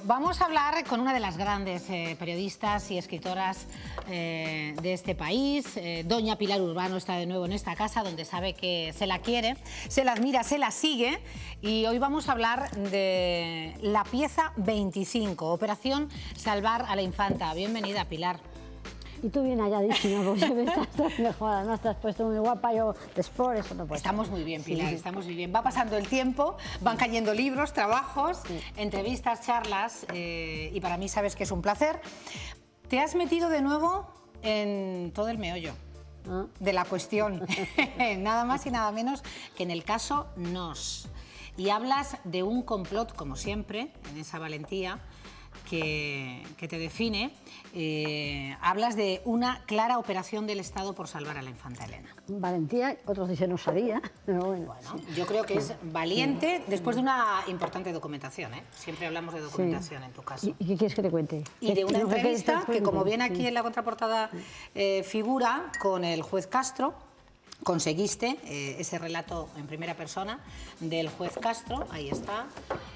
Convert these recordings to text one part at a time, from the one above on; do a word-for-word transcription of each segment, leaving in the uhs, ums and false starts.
Vamos a hablar con una de las grandes eh, periodistas y escritoras eh, de este país. Eh, doña Pilar Urbano está de nuevo en esta casa, donde sabe que se la quiere, se la admira, se la sigue. Y hoy vamos a hablar de la pieza veinticinco, Operación Salvar a la Infanta. Bienvenida, Pilar. Y tú bien halladísima, porque me estás mejor, no estás puesto muy guapa, yo de sport, eso no puedo. Estamos muy bien, Pilar, sí. estamos muy bien. Va pasando el tiempo, van cayendo libros, trabajos, sí. entrevistas, charlas, eh, y para mí sabes que es un placer. Te has metido de nuevo en todo el meollo ¿Ah? de la cuestión, nada más y nada menos que en el caso Nos. Y hablas de un complot, como siempre, en esa valentía que, que te define. Eh, hablas de una clara operación del Estado por salvar a la infanta Elena. Valentía, otros dicen osadía, pero bueno. Bueno, sí. Yo creo que es valiente sí. después de una importante documentación, ¿eh? Siempre hablamos de documentación sí. en tu caso. ¿Y, ¿Y qué quieres que te cuente? Y de una no entrevista que, que, como viene aquí sí. en la contraportada, eh, figura con el juez Castro. Conseguiste eh, ese relato en primera persona del juez Castro, ahí está.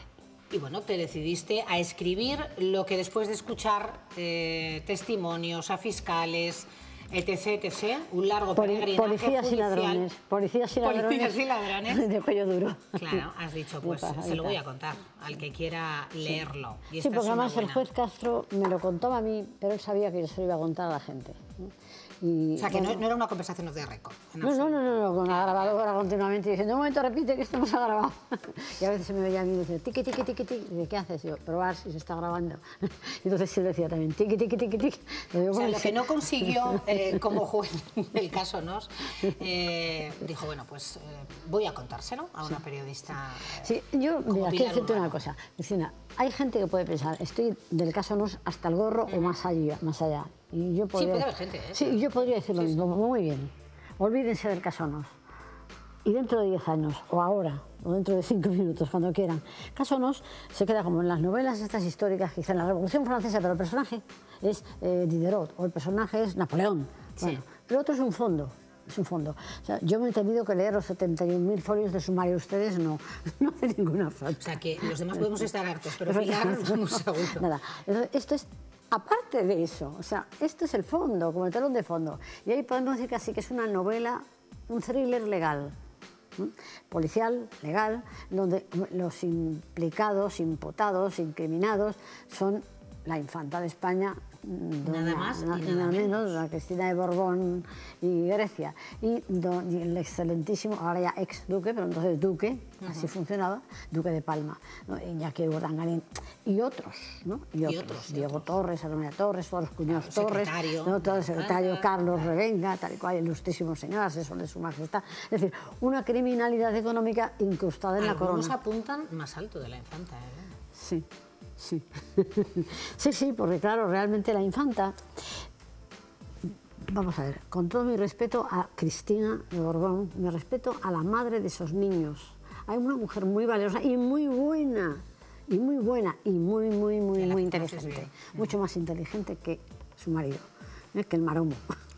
Y bueno, te decidiste a escribir lo que después de escuchar eh, testimonios a fiscales, etc, etcétera, un largo peregrinaje Policías judicial. y ladrones. Policías y ladrones. Policías y ladrones. De cuello duro. Claro, has dicho, pues se lo voy a contar al que quiera leerlo. Sí, y sí porque además buena... el juez Castro me lo contaba a mí, pero él sabía que yo se lo iba a contar a la gente. Y, o sea, que bueno, no, no era una conversación de récord. No, no, no, no, no, con la grabadora continuamente diciendo, un momento, repite que esto no se ha grabado. Y a veces se me veía a mí y decía, tiqui, tiqui, tiqui, tiqui. Y dice, ¿qué haces? Y yo, probar si se está grabando. Y entonces él decía también, tiqui, tiqui, tiqui, tiqui. Digo, o sea, lo que no consiguió eh, como juez del caso Nos, eh, dijo, bueno, pues eh, voy a contárselo a una periodista. Eh, sí, yo, mira, quiero decirte una cosa. Lucina, hay gente que puede pensar, estoy del caso Nos hasta el gorro uh-huh. o más allá, más allá. Y yo podría, sí, puede haber gente, ¿eh? Sí, yo podría decir lo sí, mismo, sí. muy bien. Olvídense del caso Nos. Y dentro de diez años, o ahora, o dentro de cinco minutos, cuando quieran, caso Nos se queda como en las novelas estas históricas que dicen la Revolución Francesa, pero el personaje es eh, Diderot, o el personaje es Napoleón. Sí. Bueno, pero otro es un fondo. Es un fondo. O sea, yo me he tenido que leer los setenta y un mil folios de sumario. Ustedes no, no hace ninguna falta. O sea, que los demás podemos estar hartos, pero Pilar, un segundo. Nada, esto es aparte de eso. O sea, esto es el fondo, como el telón de fondo. Y ahí podemos decir casi que es una novela, un thriller legal, ¿sí? Policial, legal, donde los implicados, imputados, incriminados son la infanta de España, nada doña, más na, y nada menos, menos, la Cristina de Borbón y Grecia, y, don, y el excelentísimo, ahora ya ex duque, pero entonces duque, uh-huh. así funcionaba, duque de Palma, ¿no? Iñaki Urdangarín, y otros, ¿no? Y, y otros, otros Diego otros. Torres, Salomé Torres, todos los cuñados claro, Torres, secretario, ¿no? Todo el secretario ah, Carlos Revenga, tal y cual, ilustrísimo señor, asesor de su majestad, es decir, una criminalidad económica incrustada en la corona. Algunos apuntan más alto de la infanta, ¿eh? Sí. Sí. sí, sí, porque claro, realmente la infanta, vamos a ver, con todo mi respeto a Cristina de Borbón, mi respeto a la madre de esos niños. Hay una mujer muy valiosa y muy buena, y muy buena, y muy, muy, muy, muy inteligente. Mucho más inteligente que su marido, ¿eh? que el maromo.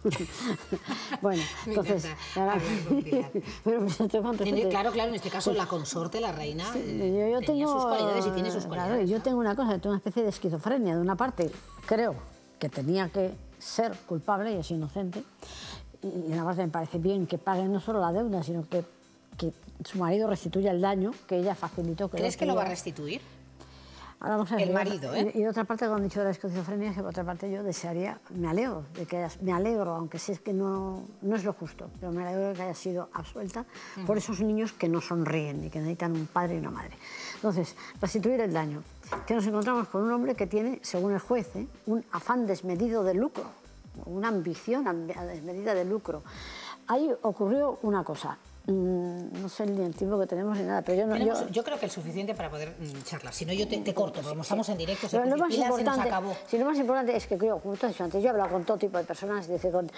Bueno, entonces, claro, pero, tiene, claro, claro, en este caso la consorte, la reina, sí, eh, yo, yo tengo sus cualidades y tiene sus cualidades. Claro, yo tengo una cosa, tengo una especie de esquizofrenia. De una parte, creo que tenía que ser culpable y es inocente, y de una parte me parece bien que pague no solo la deuda, sino que, que su marido restituya el daño que ella facilitó. Que ¿Crees que lo va a restituir? Ahora vamos a ver, el marido, ¿eh? Y, y de otra parte, cuando han dicho de la esquizofrenia, que por otra parte yo desearía, me alegro de que hayas, me alegro, aunque sé que no, no es lo justo, pero me alegro de que haya sido absuelta uh-huh. por esos niños que no sonríen y que necesitan un padre y una madre. Entonces, restituir el daño. Que nos encontramos con un hombre que tiene, según el juez, ¿eh? un afán desmedido de lucro, una ambición desmedida de lucro. Ahí ocurrió una cosa. No sé ni el tiempo que tenemos ni nada, pero yo no... Tenemos, yo... yo creo que el suficiente para poder mm, charlar, si no yo te, te corto, porque estamos en directo, pero lo más Pilar, importante, se nos acabó. Sí, lo más importante es que creo, como tú has dicho antes, yo he hablado con todo tipo de personas, dice, con,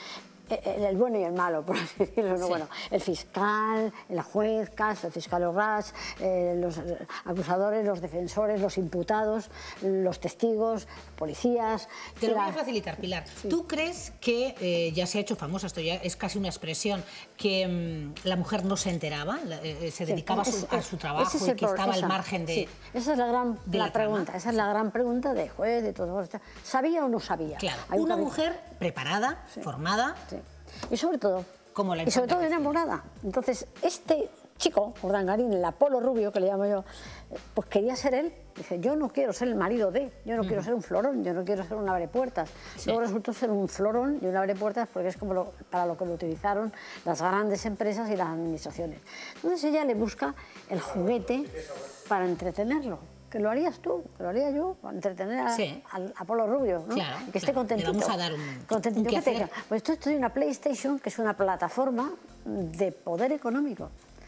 el, el bueno y el malo, por así decirlo. ¿No? Sí. Bueno, el fiscal, el juez, Cas, el fiscal Orrats, eh, los acusadores, los defensores, los imputados, los testigos, policías... Te lo voy a facilitar, Pilar. Sí. ¿Tú crees que, eh, ya se ha hecho famosa, esto ya es casi una expresión, que mmm, la mujer no se enteraba, eh, se dedicaba sí, es, a, su, a su trabajo y que estaba esa, al margen de... Sí. Esa es la gran de la la pregunta, trama. esa es la gran pregunta de juez, de todo. ¿Sabía o no sabía? Claro, Hay una un mujer preparada, sí. formada... Sí. Y sobre todo, como la y sobre todo enamorada. Entonces, este chico, Urdangarín, el Apolo Rubio, que le llamo yo, pues quería ser él. Dice, yo no quiero ser el marido de, yo no uh-huh. quiero ser un florón, yo no quiero ser un abrepuertas. Sí. Luego resultó ser un florón y un abrepuertas porque es como lo, para lo que lo utilizaron las grandes empresas y las administraciones. Entonces ella le busca el juguete para entretenerlo. Que lo harías tú, que lo haría yo, para entretener a, sí. al Apolo Rubio, ¿no? Claro, y que esté claro. contentito. Le vamos a dar un, contentito un que tenga. Pues esto, esto es una PlayStation, que es una plataforma de poder económico.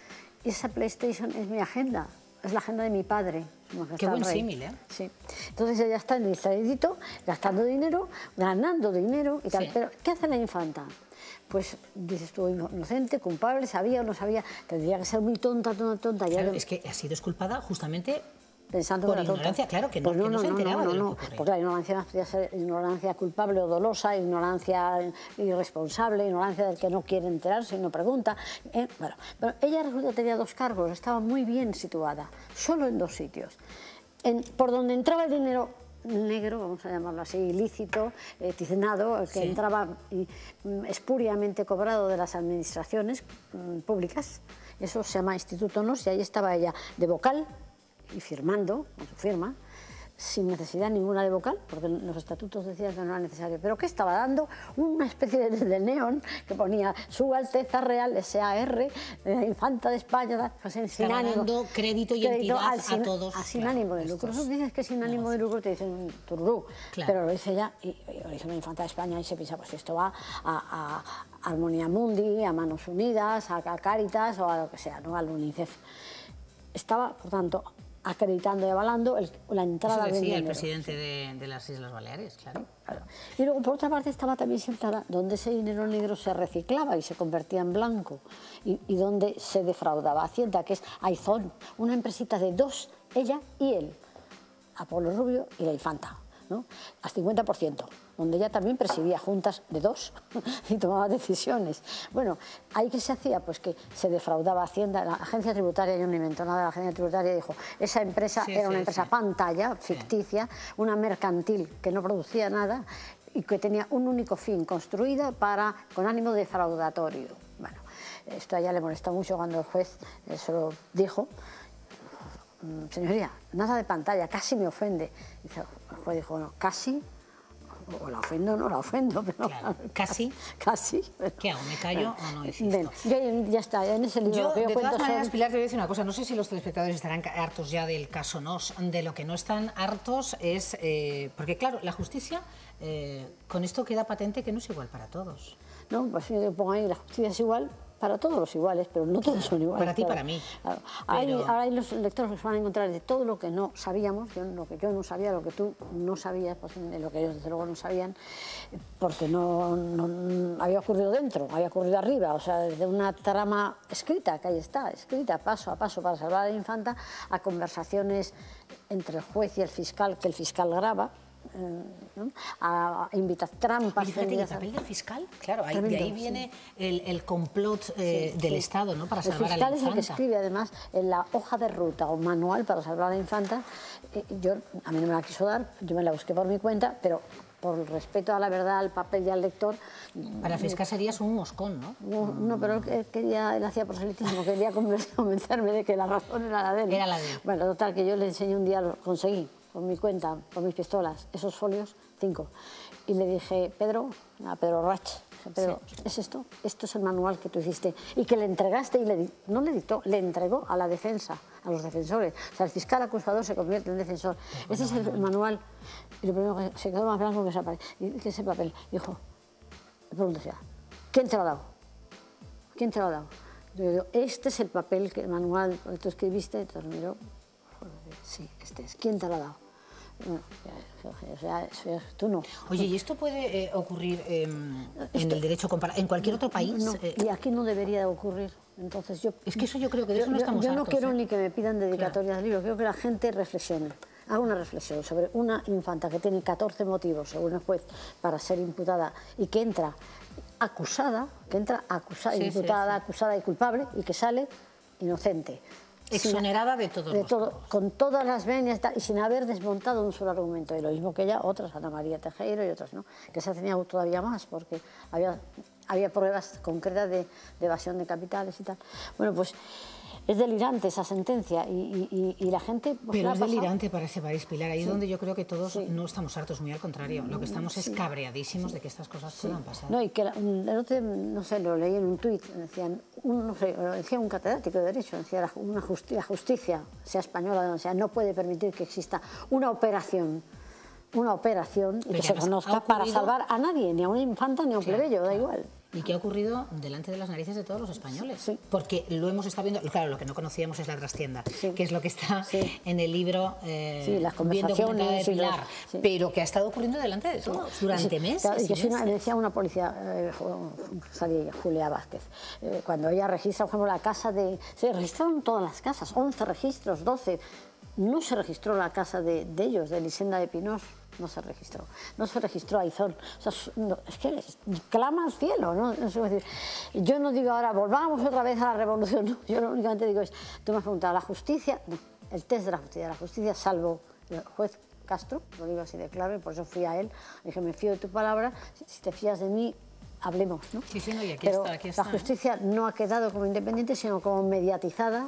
Y esa PlayStation es mi agenda, es la agenda de mi padre. Qué buen símil, ¿eh? Sí. Entonces ella está en distraidito, gastando dinero, ganando dinero y tal. Sí. Pero, ¿qué hace la infanta? Pues dices tú, inocente, culpable, sabía o no sabía, tendría que ser muy tonta, tonta, tonta. Claro, ya es que ha sido exculpada justamente... Pensando por que ignorancia, claro, que no, pues no, que no, no se enteraba no, no, de lo no, que ocurría. Porque la ignorancia podría ser ignorancia culpable o dolosa, ignorancia irresponsable, ignorancia del que no quiere enterarse y no pregunta. Eh, bueno, pero ella resulta que tenía dos cargos, estaba muy bien situada, solo en dos sitios. En, por donde entraba el dinero negro, vamos a llamarlo así, ilícito, eh, tiznado, que sí. entraba y, mm, espuriamente cobrado de las administraciones mm, públicas, eso se llama Instituto Nos, y ahí estaba ella de vocal, y firmando, con su firma, sin necesidad ninguna de vocal, porque los estatutos decían que no era necesario. ¿Pero qué estaba dando? Una especie de, de neón que ponía Su Alteza Real, S A R, la Infanta de España, pues en, sin ánimo. dando crédito y crédito entidad al, sin, a todos. A sin claro, ánimo de lucro. Eso dices que sin no, ánimo de lucro te dicen tururú, claro. Pero lo dice ella, y, y lo dice la Infanta de España, y se piensa, pues esto va a, a Armonía Mundi, a Manos Unidas, a, a Cáritas o a lo que sea, ¿no? Al UNICEF. Estaba, por tanto, acreditando y avalando el, la entrada del dinero. el presidente sí. de, de las Islas Baleares, claro. claro. Y luego, por otra parte, estaba también sentada donde ese dinero negro se reciclaba y se convertía en blanco, y, y donde se defraudaba Hacienda, que es Aizón, una empresita de dos, ella y él, Apolo Rubio y la Infanta, ¿no? Al cincuenta por ciento, donde ella también presidía juntas de dos y tomaba decisiones. Bueno, ¿ahí qué se hacía? Pues que se defraudaba Hacienda, la agencia tributaria, yo no inventó nada, la agencia tributaria dijo, esa empresa sí, era una sí, empresa sí. pantalla, ficticia, sí. una mercantil que no producía nada y que tenía un único fin, construida para, con ánimo defraudatorio. Bueno, esto a ella le molestó mucho cuando el juez se lo dijo. Señoría, nada de pantalla, casi me ofende. Y el juez dijo, bueno, casi... o la ofendo o no la ofendo, pero... Claro, casi. Casi. Pero, ¿qué hago? ¿Me callo bueno, o no insisto? Ven, ya, ya está, en ese libro yo, que yo de cuento todas maneras, son... Pilar, te voy a decir una cosa, no sé si los telespectadores estarán hartos ya del caso Nos, de lo que no están hartos es... Eh, porque claro, la justicia, eh, con esto queda patente que no es igual para todos. No, pues yo pongo ahí, la justicia es igual para todos los iguales, pero no todos son iguales. Para ti y claro. para mí. Claro. Pero... Hay, ahora hay los lectores que se van a encontrar de todo lo que no sabíamos, yo, lo que yo no sabía, lo que tú no sabías, pues, de lo que ellos desde luego no sabían, porque no, no, no había ocurrido dentro, había ocurrido arriba, o sea, desde una trama escrita, que ahí está, escrita paso a paso para salvar a la Infanta, a conversaciones entre el juez y el fiscal, que el fiscal graba, ¿no? a invitar trampas. Oye, fíjate, ¿y el papel del fiscal? Claro, ahí, de ahí viene sí. el, el complot eh, sí, del sí. Estado, ¿no? Para el salvar a la Infanta. El fiscal es el que escribe, además, en la hoja de ruta o manual para salvar a la Infanta. Eh, yo, a mí no me la quiso dar, yo me la busqué por mi cuenta, pero por respeto a la verdad, al papel y al lector... Para el fiscal serías un moscón, ¿no? No, no pero él, quería, él hacía proselitismo, quería convencerme de que la razón era la de él. Era la de él. Bueno, total, que yo le enseñé un día, lo conseguí, por mi cuenta, por mis pistolas, esos folios, cinco. Y le dije, Pedro, a Pedro Rach, Pedro, sí. ¿es esto? Esto es el manual que tú hiciste y que le entregaste y le, no le dictó, le entregó a la defensa, a los defensores. O sea, el fiscal acusador se convierte en defensor. Pero ese bueno, es el bueno. manual. Y lo primero que se quedó más blanco que ese papel. Y que ese papel, dijo, le pregunto, ¿quién te lo ha dado? ¿Quién te lo ha dado? Yo digo, este es el papel, que el manual que tú escribiste. Entonces miró, sí, este es. ¿Quién te lo ha dado? No, o sea, eso, tú no. Oye, ¿y esto puede eh, ocurrir eh, en el derecho comparado, en cualquier otro país? No, Eh, y aquí no debería de ocurrir. Entonces yo, es que eso yo creo que de yo, eso no yo, estamos yo no hartos, quiero ¿eh? ni que me pidan dedicatorias de libros, quiero que la gente reflexione. Haga una reflexión sobre una infanta que tiene catorce motivos, según el juez, para ser imputada y que entra acusada, que entra acusada, sí, imputada, sí, sí. acusada y culpable y que sale inocente. Exonerada de todos de los todo, cargos. con todas las venias y sin haber desmontado un solo argumento. Y lo mismo que ella, otras, Ana María Tejero y otras, ¿no? Que se tenía todavía más porque había, había pruebas concretas de, de evasión de capitales y tal. Bueno, pues es delirante esa sentencia y, y, y la gente... Pues, Pero es pasado. delirante para ese país, Pilar. Ahí es Sí. donde yo creo que todos Sí. no estamos hartos, muy al contrario. Lo que estamos es Sí. cabreadísimos de que estas cosas Sí. puedan pasar. No, y que el otro, no sé, lo leí en un tuit, decían, un, no sé, lo decía un catedrático de Derecho, decía la, una justi la justicia, sea española o sea, no puede permitir que exista una operación, una operación y Pero que se además, conozca ha para ocurrido- salvar a nadie, ni a una infanta ni a un Claro, plebeyo, da claro. igual. Y que ha ocurrido delante de las narices de todos los españoles. Sí. Porque lo hemos estado viendo, claro, lo que no conocíamos es la trastienda, Sí. que es lo que está Sí. en el libro eh, Sí, las bien documentado de conversaciones y los- Pilar, sí. pero que ha estado ocurriendo delante de todos durante Sí, meses. claro, y que y si una, meses. me decía una policía, eh, salía ella, Julia Vázquez, eh, cuando ella registra, por ejemplo, la casa de... Se registraron todas las casas, once registros, doce. No se registró la casa de, de ellos, de Elisenda de Pinós, no se registró. No se registró Aizón. O sea, no, es que clama al cielo, ¿no? No sé cómo decir. Yo no digo ahora, volvamos otra vez a la revolución, no. Yo lo únicamente digo es, tú me has preguntado, ¿la justicia? No, el test de la justicia. La justicia, salvo el juez Castro, lo digo así de claro, y por eso fui a él, le dije, me fío de tu palabra, si, si te fías de mí, hablemos, ¿no? Sí, sí, no, y aquí Pero está, aquí está, la justicia ¿eh? no ha quedado como independiente, sino como mediatizada,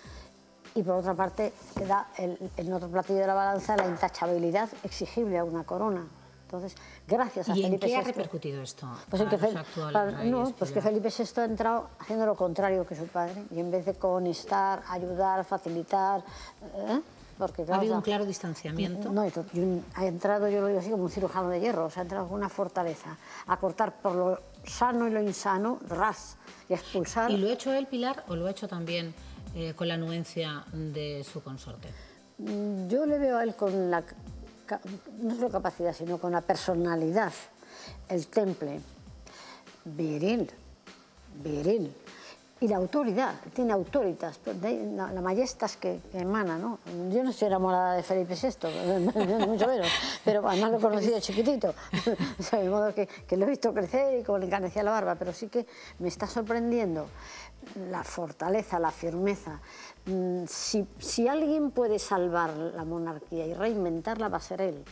y por otra parte queda el, en otro platillo de la balanza la intachabilidad exigible a una corona. Entonces, gracias a ¿Y en Felipe qué ha sexto. repercutido esto? Pues, en a que, los Fel- actuales para- reyes, no, pues que Pilar? Felipe sexto ha entrado haciendo lo contrario que su padre, y en vez de conectar, ayudar, facilitar, ¿eh? Porque, ¿Ha claro, habido o un sea, claro distanciamiento? no, y to- y un- ha entrado, yo lo digo así, como un cirujano de hierro, o sea, ha entrado con una fortaleza, a cortar por lo sano y lo insano, ras, y a expulsar. ¿Y lo ha hecho él, Pilar, o lo ha hecho también eh, con la anuencia de su consorte? Mm, Yo le veo a él con la, ca- no solo capacidad, sino con la personalidad, el temple, viril, viril. Y la autoridad, tiene autoritas, la, la majestas que, que emana, ¿no? Yo no estoy enamorada de Felipe sexto, mucho menos, pero además lo he conocido chiquitito, o sea, de modo que, que lo he visto crecer y como le encanecía la barba, pero sí que me está sorprendiendo la fortaleza, la firmeza. Si, si alguien puede salvar la monarquía y reinventarla, va a ser él.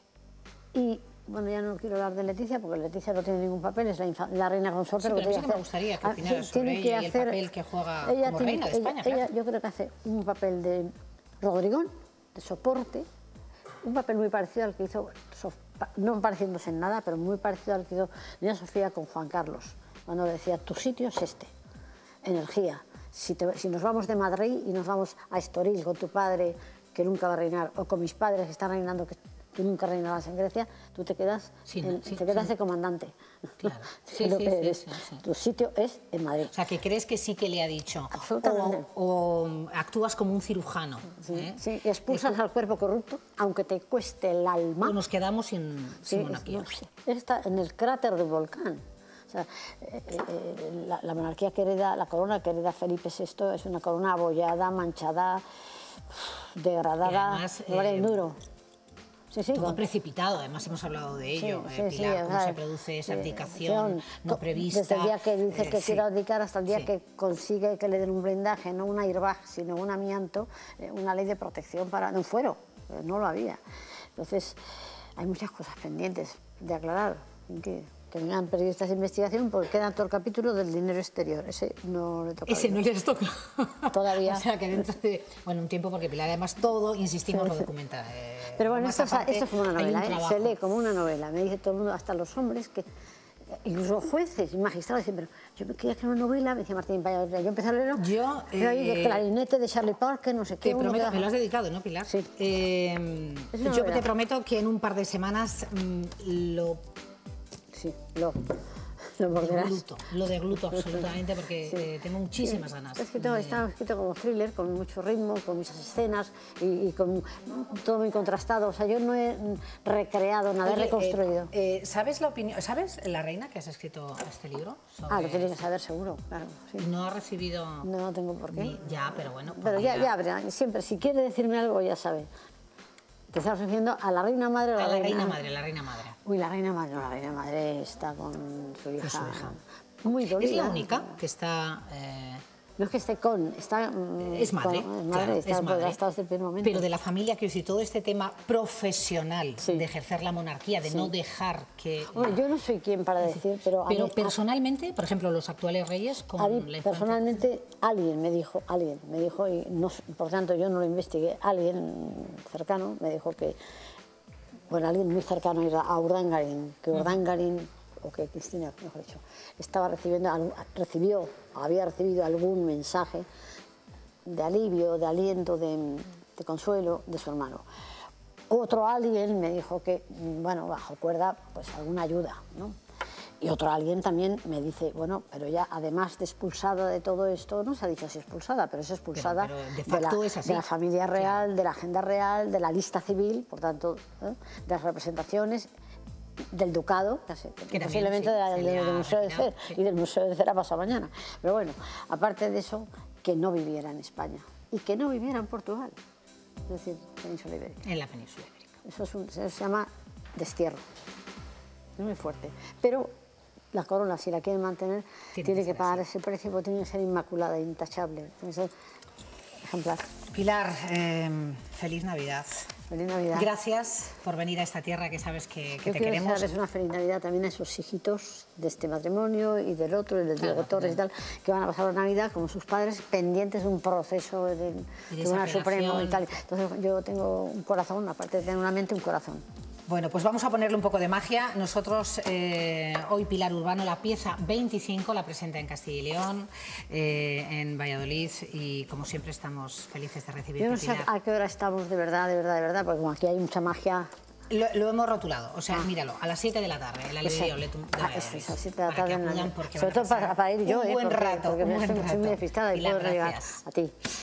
Y bueno, ya no quiero hablar de Leticia, porque Leticia no tiene ningún papel, es la, infa- la reina consorte. Sí, lo pero a mí tiene sí que me hacer. gustaría que Ah, opinaras sí, sobre tiene ella que y el hacer- papel que juega ella como tiene- reina de ella- España, ella, claro. yo creo que hace un papel de Rodrigón, de soporte, un papel muy parecido al que hizo, Sof- no pareciéndose en nada, pero muy parecido al que hizo doña Sofía con Juan Carlos, cuando decía, tu sitio es este, energía. Si, te- si nos vamos de Madrid y nos vamos a Estoril con tu padre, que nunca va a reinar, o con mis padres que están reinando, que tú nunca reinarás en Grecia, tú te quedas, Sí, en- sí, te quedas sí. de comandante. Claro. Es Sí, lo sí, que sí, eres. sí, sí. Tu sitio es en Madrid. O sea, que crees que sí que le ha dicho. Absolutamente. O, o actúas como un cirujano. Sí, ¿eh? sí, y expulsas al cuerpo corrupto, aunque te cueste el alma. O nos quedamos sin, Sí, sin es- monarquía. no sé, está en el cráter del volcán. O sea, eh, eh, la, la monarquía que hereda, la corona que hereda Felipe sexto es una corona abollada, manchada, degradada, Y además, no vale eh, un duro. Sí, sí, Todo con- precipitado, además hemos hablado de ello, Sí, eh, sí, Pilar, sí, cómo o sea, se produce esa sí, abdicación no co- prevista. Desde el día que dice eh, que sí. quiere abdicar hasta el día Sí. que consigue que le den un blindaje, no un airbag, sino un amianto, eh, una ley de protección para... no, un fuero, eh, no lo había. Entonces, hay muchas cosas pendientes de aclarar, en que, que vengan periodistas de investigación, porque queda todo el capítulo del dinero exterior, ese no le toca. Ese no les toca. Todavía. O sea, que dentro de, bueno, un tiempo, porque Pilar además todo, insistimos, Sí, lo sí. documenta. eh, Pero bueno, más esto, es- aparte, esto es como una hay un novela, ¿eh? trabajo. Se lee como una novela. Me dice todo el mundo, hasta los hombres, que incluso jueces y magistrados dicen, pero yo me quería hacer una novela, me decía Martín Paya, yo empecé a leerlo, Yo, pero ahí de eh, clarinete de Charlie Parker, no sé qué. Te uno prometo, queda- me lo has dedicado, ¿no, Pilar? Sí. Eh, Es una yo novela. te prometo que en un par de semanas mm, lo Sí, lo... lo morderás. Degluto, lo degluto absolutamente porque Sí. eh, tengo muchísimas ganas. Está escrito, de- está escrito como thriller, con mucho ritmo, con muchas escenas y, y con todo muy contrastado. O sea, yo no he recreado nada, Oye, he reconstruido. eh, eh, ¿Sabes la opinión? ¿Sabes La Reina que has escrito este libro? ah, lo sobre- tienes que saber seguro, claro. Sí. No ha recibido... No, no tengo por qué. ni- Ya, pero bueno. Pero ya, podría- ya, verá, siempre, si quiere decirme algo, ya sabe. Te estás refiriendo a la reina madre o A la, la reina madre, la reina madre. Uy, la reina madre, no, la reina madre está con su hija. su hija. Muy dolida. Es la única que está... eh, No es que esté con, está... mm, Es madre, con- es madre, claro, está, es pues, madre. ha estado desde el primer momento. Pero de la familia, quiero decir, todo este tema profesional Sí. de ejercer la monarquía, de no dejar que... Bueno, yo no soy quien para decir, pero... a Pero mí- personalmente, por ejemplo, los actuales reyes con a mí, la infancia... personalmente, alguien me dijo, alguien me dijo, y no, por tanto yo no lo investigué, alguien cercano me dijo que, bueno, alguien muy cercano era a Urdangarín, que Urdangarín, o que Cristina, mejor dicho, estaba recibiendo, algún- recibió, había recibido algún mensaje de alivio, de aliento, de, de consuelo de su hermano. Otro alguien me dijo que, bueno, bajo cuerda, pues alguna ayuda, ¿no? Y otro alguien también me dice, bueno, pero ya además de expulsada de todo esto, no se ha dicho si expulsada, pero es expulsada Pero- pero de de, facto la, es así. de la familia real, de la agenda real, de la lista civil, por tanto, ¿eh? de las representaciones, del ducado, ya sé, también, posiblemente sí, de la- se del le ha Museo de retirado, Cera, sí. y del Museo de Cera pasado mañana. Pero bueno, aparte de eso, que no viviera en España y que no viviera en Portugal, es decir, península ibérica. En la península ibérica. Eso, es un- eso se llama destierro. Es muy fuerte. Pero la corona, si la quieren mantener, Tiene tiene, que que, ser pagar así. ese precio porque tiene que ser inmaculada, intachable, tiene que ser ejemplar. Pilar, eh, feliz Navidad. Feliz Navidad. Gracias por venir a esta tierra que sabes que, que Yo te quiero queremos. desearles una feliz Navidad también a esos hijitos de este matrimonio y del otro, el del Diego Torres y tal, que van a pasar la Navidad como sus padres, pendientes de un proceso de, de de esa Tribunal Supremo y relación. tal. Entonces yo tengo un corazón, aparte de tener una mente, un corazón. Bueno, pues vamos a ponerle un poco de magia. Nosotros, eh, hoy Pilar Urbano, la pieza veinticinco, la presenta en Castilla y León, eh, en Valladolid, y como siempre estamos felices de recibirte, Yo no sé Pilar. a qué hora estamos de verdad, de verdad, de verdad, porque como aquí hay mucha magia. Lo, lo hemos rotulado, o sea, míralo, a las siete de la tarde, el Pues, Alivio Letum de ah, Valladolid. eso es, a las siete de la Para que tarde en la- acudan porque sobre van a todo para, pasar para ir yo, un eh, buen porque, rato, porque un me buen estoy, soy muy rato. despistada y Pilar, puedo llegar gracias. a ti.